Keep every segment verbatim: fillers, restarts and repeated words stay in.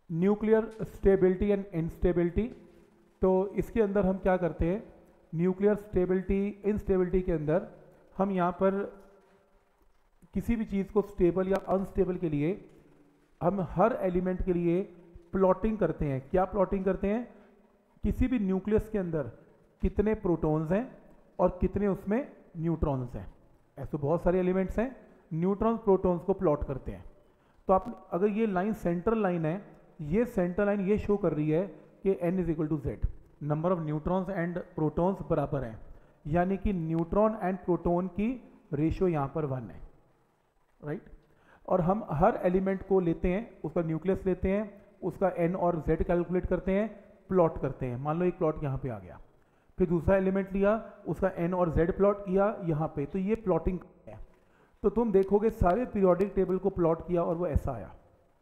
Nuclear stability and instability. तो इसके अंदर हम क्या करते हैं, न्यूक्लियर स्टेबिलिटी इनस्टेबिलिटी के अंदर हम यहाँ पर किसी भी चीज़ को स्टेबल या अनस्टेबल के लिए हम हर एलिमेंट के लिए प्लॉटिंग करते हैं। क्या प्लॉटिंग करते हैं, किसी भी न्यूक्लियस के अंदर कितने प्रोटॉन्स हैं और कितने उसमें न्यूट्रॉन्स हैं। ऐसे बहुत सारे एलिमेंट्स हैं, न्यूट्रॉन्स प्रोटॉन्स को प्लॉट करते हैं। तो आप अगर ये लाइन सेंट्रल लाइन है, ये सेंट्रल लाइन ये शो कर रही है कि n is equal to Z, number of neutrons and protons बराबर हैं, यानी कि न्यूट्रॉन एंड प्रोटॉन की रेशियो यहाँ पर वन है, राइट। और हम हर एलिमेंट को लेते हैं, उसका न्यूक्लियस लेते हैं, उसका n और z कैलकुलेट करते हैं, प्लॉट करते हैं। मान लो एक प्लॉट यहाँ पे आ गया, फिर दूसरा एलिमेंट लिया, उसका n और z प्लॉट किया यहाँ पे, तो ये प्लॉटिंग है। तो तुम देखोगे सारे पीरियोडिक टेबल को प्लॉट किया और वो ऐसा आया।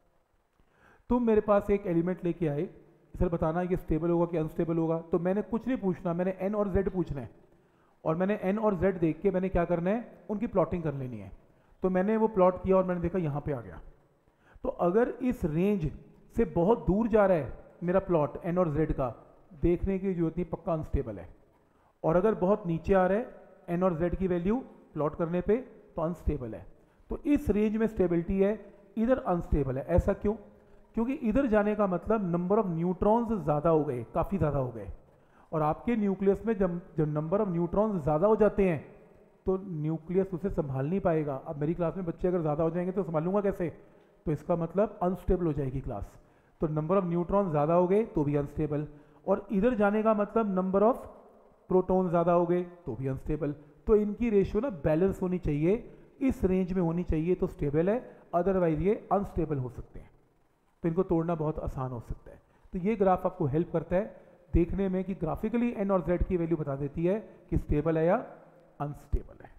तुम मेरे पास एक एलिमेंट लेके आए, इसे बताना ये स्टेबल होगा कि अनस्टेबल होगा, तो मैंने कुछ नहीं पूछना, मैंने n और z पूछना है, और मैंने n और z देख के मैंने क्या करना है, उनकी प्लॉटिंग कर लेनी है। तो मैंने वो प्लॉट किया और मैंने देखा यहाँ पे आ गया। तो अगर इस रेंज से बहुत दूर जा रहा है मेरा प्लॉट n और z का, देखने की जरूरत नहीं, पक्का अनस्टेबल है। और अगर बहुत नीचे आ रहा है n और z की वैल्यू प्लॉट करने पे, तो अनस्टेबल है। तो इस रेंज में स्टेबिलिटी है, इधर अनस्टेबल है। ऐसा क्यों? क्योंकि इधर जाने का मतलब नंबर ऑफ न्यूट्रॉन्स ज़्यादा हो गए, काफ़ी ज़्यादा हो गए। और आपके न्यूक्लियस में जब जब नंबर ऑफ न्यूट्रॉन्स ज़्यादा हो जाते हैं तो न्यूक्लियस उसे संभाल नहीं पाएगा। अब मेरी क्लास में बच्चे अगर ज़्यादा हो जाएंगे तो संभालूंगा कैसे? तो इसका मतलब अनस्टेबल हो जाएगी क्लास। तो नंबर ऑफ न्यूट्रॉन ज़्यादा हो गए तो भी अनस्टेबल, और इधर जाने का मतलब नंबर ऑफ प्रोटॉन ज़्यादा हो गए तो भी अनस्टेबल। तो इनकी रेशियो ना बैलेंस होनी चाहिए, इस रेंज में होनी चाहिए तो स्टेबल है, अदरवाइज ये अनस्टेबल हो सकते हैं। तो इनको तोड़ना बहुत आसान हो सकता है। तो ये ग्राफ आपको हेल्प करता है देखने में कि ग्राफिकली एन और जेड की वैल्यू बता देती है कि स्टेबल है या अनस्टेबल है।